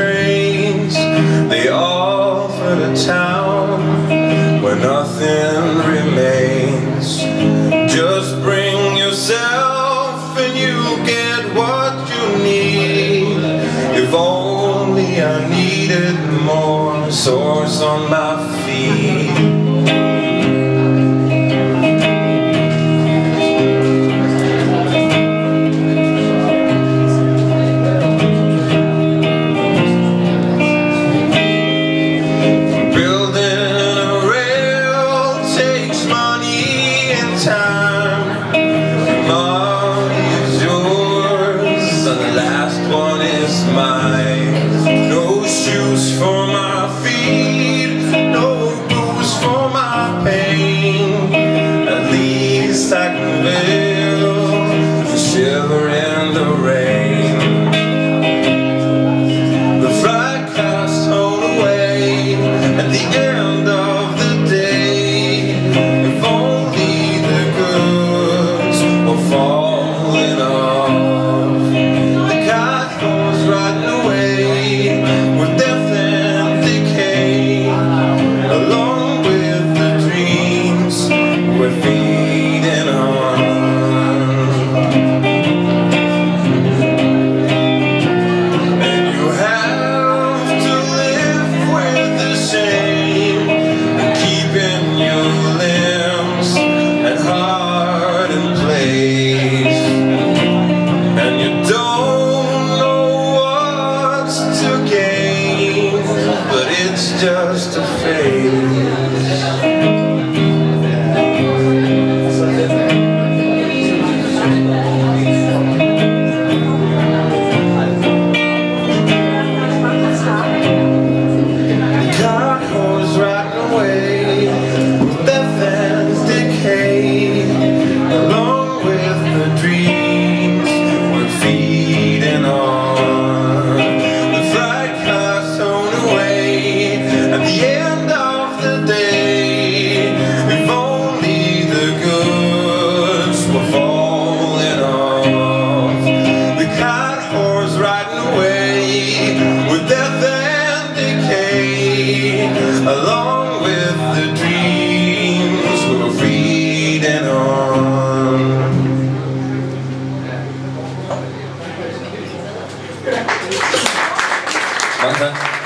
trains, they all for the town where nothing remains. Just bring yourself and you get what you need. If only I needed more sores on my feet. Mine. No shoes for my feet, no booze for my pain. At least I can veil the shiver in the rain. The flight cast home away at the end of the day. If only the goods were falling off. Riding away with death and decay, along with the dreams we're feeding on. And you have to live with the shame and keeping your limbs and heart in place. And you don't but it's just a phase. The cart horse riding away with death and decay, along with the dreams we're feeding on. At the end of the day, if only the goods were falling off. The cart horse riding away with death and decay, along with the dreams we were feeding on.